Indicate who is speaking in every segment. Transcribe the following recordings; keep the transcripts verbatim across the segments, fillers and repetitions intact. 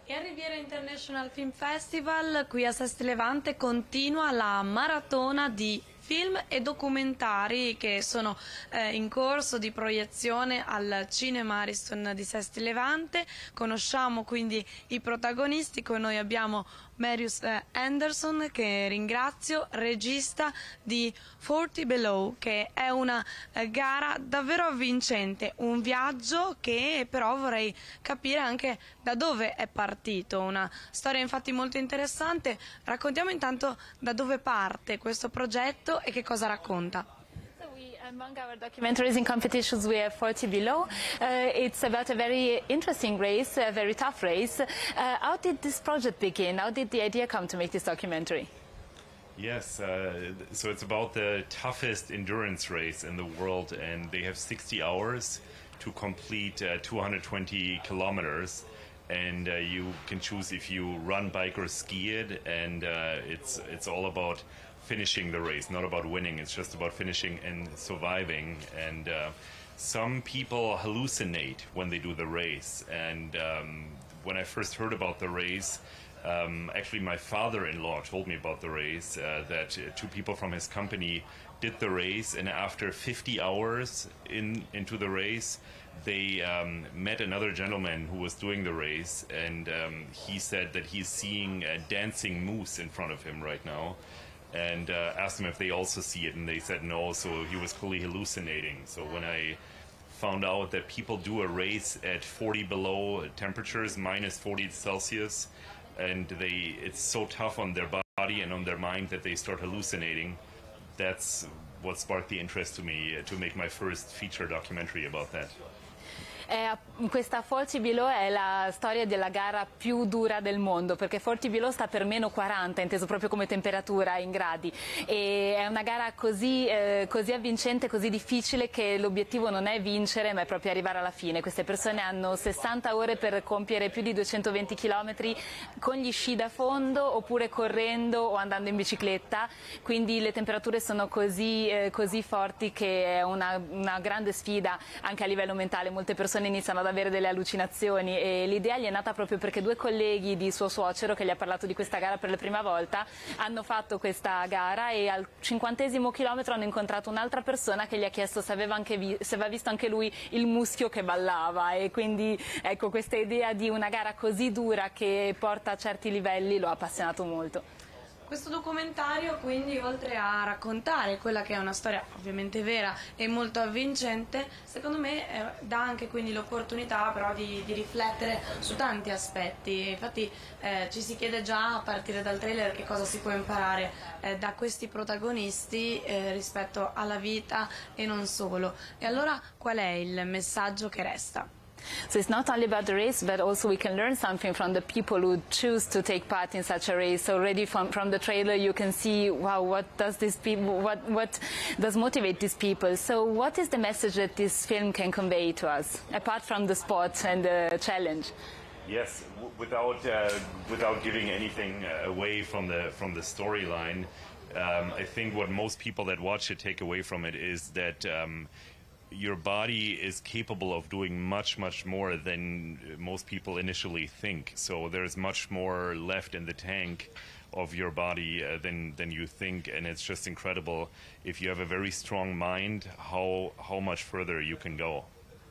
Speaker 1: E al Riviera International Film Festival, qui a Sesti Levante, continua la maratona di film e documentari che sono eh, in corso di proiezione al Cinema Ariston di Sesti Levante. Conosciamo quindi i protagonisti. Con noi abbiamo Marius eh, Anderson, che ringrazio, regista di forty below, che è una eh, gara davvero avvincente, un viaggio che però vorrei capire anche da dove è partito, una storia infatti molto interessante. Raccontiamo intanto da dove parte questo progetto e che cosa racconta.
Speaker 2: Among our documentaries in competitions, we have forty below. Uh, it's about a very interesting race, a very tough race. Uh, how did this project begin? How did the idea come to make this documentary?
Speaker 3: Yes, uh, so it's about the toughest endurance race in the world, and they have sixty hours to complete uh, two hundred twenty kilometers. And uh, you can choose if you run, bike, or ski it, and uh, it's it's all about finishing the race, not about winning. It's just about finishing and surviving. And uh, some people hallucinate when they do the race. And um, when I first heard about the race, um, actually my father-in-law told me about the race, uh, that uh, two people from his company did the race, and after fifty hours in into the race, they um, met another gentleman who was doing the race, and um, he said that he's seeing a dancing moose in front of him right now, and uh, asked them if they also see it, and they said no, so he was clearly hallucinating. So when I found out that people do a race at forty below temperatures, minus forty Celsius, and they it's so tough on their body and on their mind that they start hallucinating, that's what sparked the interest to me uh, to make my first feature documentary about that.
Speaker 2: Eh, questa forty below è la storia della gara più dura del mondo, perché forty below sta per meno quaranta, inteso proprio come temperatura in gradi, e è una gara così, eh, così avvincente, così difficile, che l'obiettivo non è vincere ma è proprio arrivare alla fine. Queste persone hanno sessanta ore per compiere più di duecentoventi chilometri con gli sci da fondo, oppure correndo o andando in bicicletta, quindi le temperature sono così, eh, così forti che è una, una grande sfida anche a livello mentale. Molte persone iniziano ad avere delle allucinazioni, e l'idea gli è nata proprio perché due colleghi di suo suocero, che gli ha parlato di questa gara per la prima volta, hanno fatto questa gara, e al cinquantesimo chilometro hanno incontrato un'altra persona che gli ha chiesto se aveva, anche vi se aveva visto anche lui il muschio che ballava, e quindi ecco, questa idea di una gara così dura che porta a certi livelli lo ha appassionato molto.
Speaker 1: Questo documentario quindi, oltre a raccontare quella che è una storia ovviamente vera e molto avvincente, secondo me eh, dà anche quindi l'opportunità però di, di riflettere su tanti aspetti. Infatti eh, ci si chiede già a partire dal trailer che cosa si può imparare eh, da questi protagonisti eh, rispetto alla vita e non solo. E allora qual è il messaggio che resta?
Speaker 2: So it's not only about the race, but also we can learn something from the people who choose to take part in such a race. So already from, from the trailer you can see, wow, what does this people, what, what does motivate these people? So what is the message that this film can convey to us, apart from the sport and the challenge?
Speaker 3: Yes, w without uh, without giving anything away from the from the storyline, um, I think what most people that watch it take away from it is that um, your body is capable of doing much, much more than most people initially think. So there's much more left in the tank of your body uh, than than you think, and it's just incredible. If you have a very strong mind, how how much further you can go.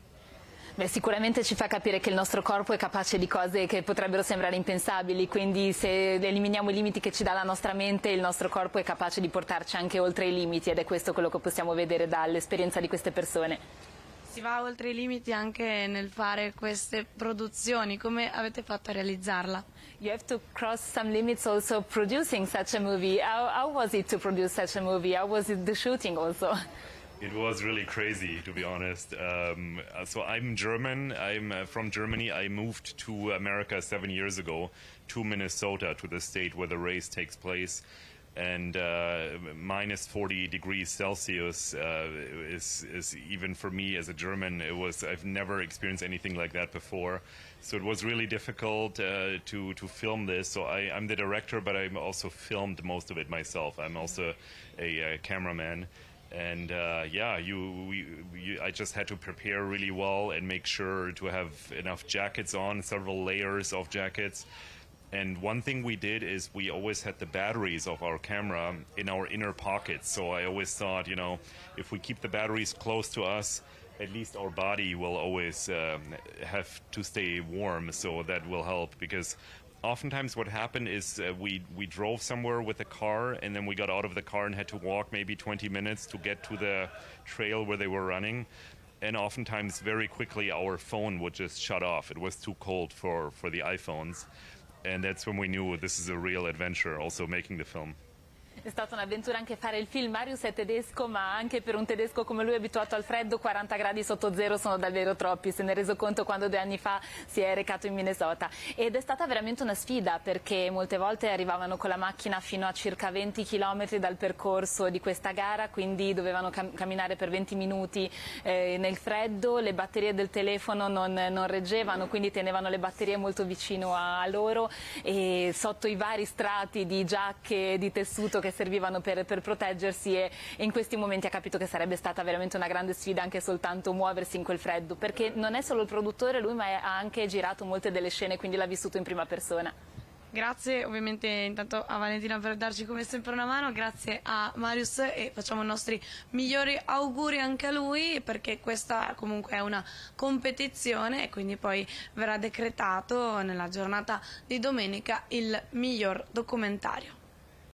Speaker 2: Beh, sicuramente ci fa capire che il nostro corpo è capace di cose che potrebbero sembrare impensabili, quindi se eliminiamo i limiti che ci dà la nostra mente, il nostro corpo è capace di portarci anche oltre i limiti, ed è questo quello che possiamo vedere dall'esperienza di queste persone.
Speaker 1: Si va oltre i limiti anche nel fare queste produzioni. Come avete fatto a realizzarla?
Speaker 2: You have to cross some limits also producing such a movie. How, how was it to produce such a movie? How was it the shooting also?
Speaker 3: It was really crazy, to be honest. Um, so I'm German. I'm uh, from Germany. I moved to America seven years ago, to Minnesota, to the state where the race takes place. And uh, minus forty degrees Celsius uh, is, is, even for me as a German, it was, I've never experienced anything like that before. So it was really difficult uh, to, to film this. So I, I'm the director, but I also filmed most of it myself. I'm also a, a cameraman. And uh, yeah, you, you, you, I just had to prepare really well and make sure to have enough jackets on, several layers of jackets. And one thing we did is we always had the batteries of our camera in our inner pockets. So I always thought, you know, if we keep the batteries close to us, at least our body will always um, have to stay warm. So that will help, because oftentimes what happened is uh, we, we drove somewhere with a car, and then we got out of the car and had to walk maybe twenty minutes to get to the trail where they were running. And oftentimes very quickly our phone would just shut off. It was too cold for, for the iPhones. And that's when we knew this is a real adventure, also making the film.
Speaker 2: È stata un'avventura anche fare il film. Marius è tedesco, ma anche per un tedesco come lui abituato al freddo, quaranta gradi sotto zero sono davvero troppi. Se ne è reso conto quando due anni fa si è recato in Minnesota. Ed è stata veramente una sfida, perché molte volte arrivavano con la macchina fino a circa venti chilometri dal percorso di questa gara, quindi dovevano cam camminare per venti minuti eh, nel freddo. Le batterie del telefono non, non reggevano, quindi tenevano le batterie molto vicino a loro, e sotto i vari strati di giacche di tessuto che servivano per, per proteggersi, e, e in questi momenti ha capito che sarebbe stata veramente una grande sfida anche soltanto muoversi in quel freddo, perché non è solo il produttore lui, ma è, ha anche girato molte delle scene, quindi l'ha vissuto in prima persona.
Speaker 1: Grazie ovviamente intanto a Valentina per darci come sempre una mano, grazie a Marius, e facciamo i nostri migliori auguri anche a lui, perché questa comunque è una competizione e quindi poi verrà decretato nella giornata di domenica il miglior documentario.